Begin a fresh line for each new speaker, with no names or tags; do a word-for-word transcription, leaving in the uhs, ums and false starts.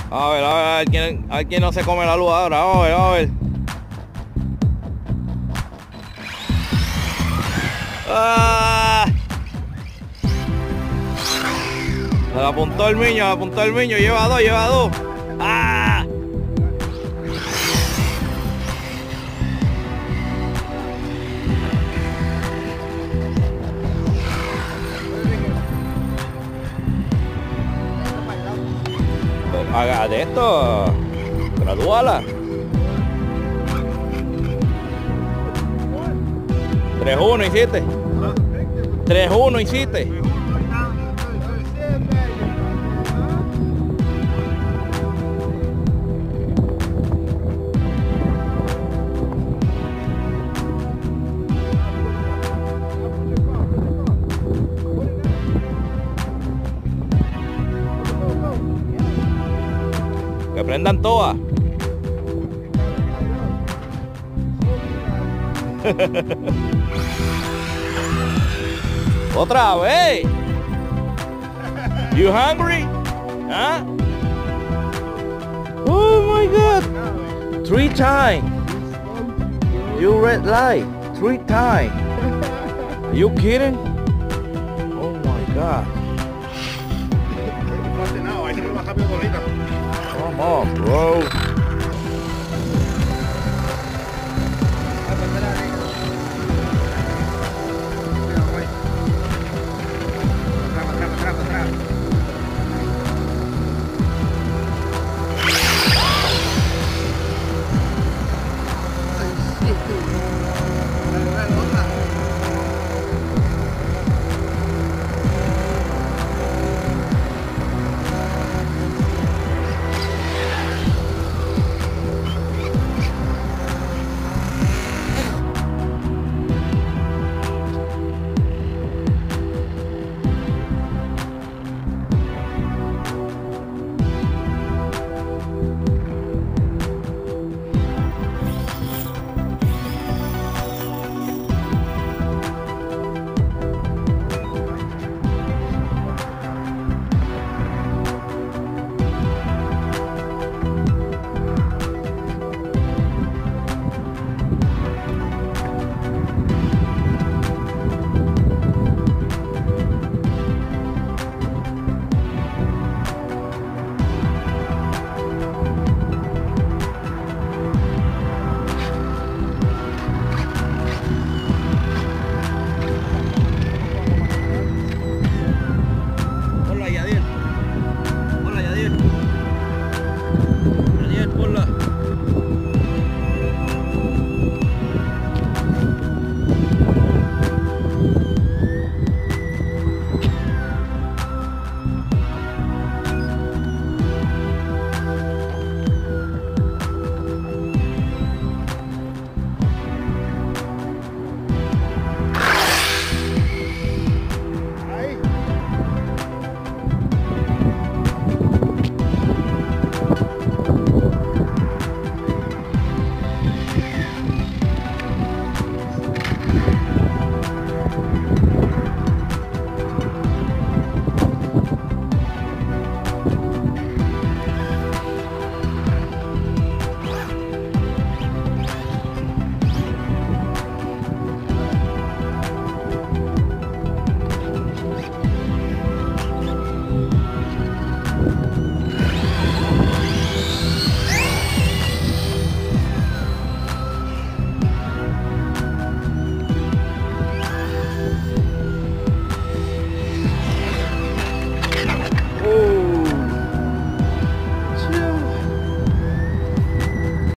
A ver, a ver, a ver quién, a ver quién no se come la luz ahora. Vamos a ver, vamos a ver. ¡Ah! Se le apuntó el niño, le apuntó el niño. Lleva dos, lleva dos. ¡Ah! Haga de esto, gradúala. tres uno hiciste. tres uno hiciste. Que prendan todas. Otra vez. You hungry? Huh? Oh my God! Three times. You red light. Three times. Are you kidding? Oh my God. Come on, bro.